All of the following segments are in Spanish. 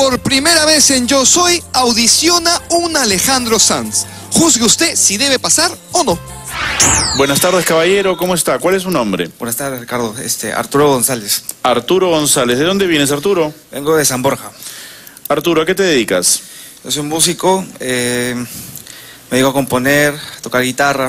Por primera vez en Yo Soy, audiciona un Alejandro Sanz. Juzgue usted si debe pasar o no. Buenas tardes, caballero. ¿Cómo está? ¿Cuál es su nombre? Buenas tardes, Ricardo. Arturo González. Arturo González. ¿De dónde vienes, Arturo? Vengo de San Borja. Arturo, ¿a qué te dedicas? Yo soy un músico, me dedico a componer, a tocar guitarra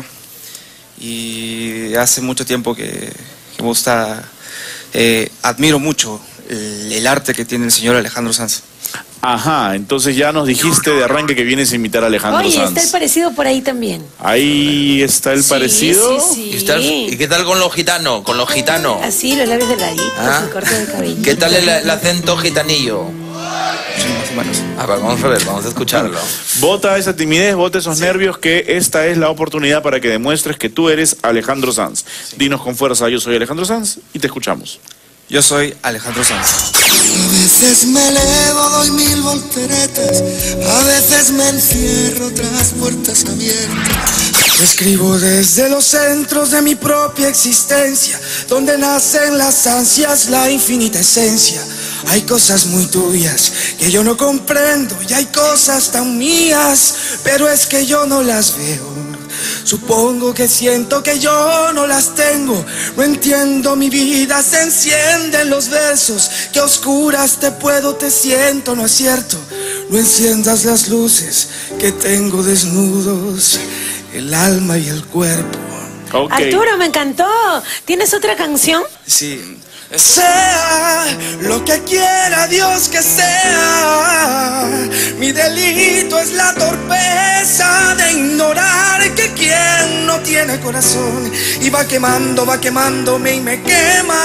y hace mucho tiempo que me gusta, admiro mucho el arte que tiene el señor Alejandro Sanz. Ajá, entonces ya nos dijiste de arranque que vienes a imitar a Alejandro Sanz. Oye, está el parecido por ahí también. Ahí está el parecido. Sí. ¿Y qué tal con los gitanos? Con los gitanos. Así, los labios delgaditos, ¿Ah? el corte de cabello. ¿Qué tal el acento gitanillo? Sí, más o menos. Vamos a ver, vamos a escucharlo. Bota esa timidez, bota esos nervios, que esta es la oportunidad para que demuestres que tú eres Alejandro Sanz. Dinos con fuerza: yo soy Alejandro Sanz, y te escuchamos. Yo soy Alejandro Sanz. A veces me elevo, doy 1000 volteretas, a veces me encierro tras puertas abiertas. Escribo desde los centros de mi propia existencia, donde nacen las ansias, la infinita esencia. Hay cosas muy tuyas que yo no comprendo y hay cosas tan mías, pero es que yo no las veo. Supongo que siento que yo no las tengo. No entiendo mi vida, se encienden los versos. Que oscuras te puedo, te siento, no es cierto. No enciendas las luces que tengo desnudos, el alma y el cuerpo. Okay. Arturo, me encantó. ¿Tienes otra canción? Sí. Sea lo que quiera Dios que sea, mi delito es la torpeza de ignorar que quien no tiene corazón y va quemándome y me quema.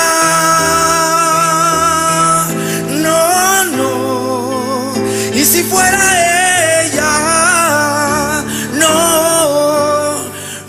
No, y si fuera ella, no.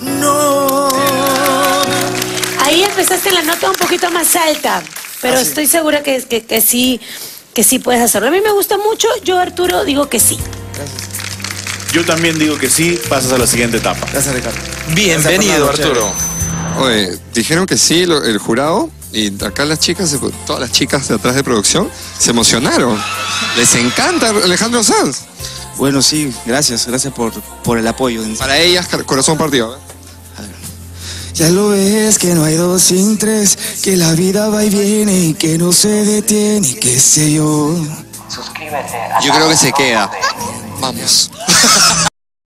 Ahí empezaste la nota un poquito más alta, pero sí. estoy segura que sí puedes hacerlo. A mí me gusta mucho, yo, Arturo, digo que sí. Yo también digo que sí, pasas a la siguiente etapa. Gracias, Ricardo. Bienvenido, Arturo. Oye, dijeron que sí, el jurado, y acá las chicas, todas las chicas de atrás de producción, se emocionaron. Les encanta Alejandro Sanz. Bueno, sí, gracias por el apoyo. Para ellas, corazón partido. Ya lo ves que no hay dos sin tres, que la vida va y viene y que no se detiene, qué sé yo. Yo creo que se queda. Vamos.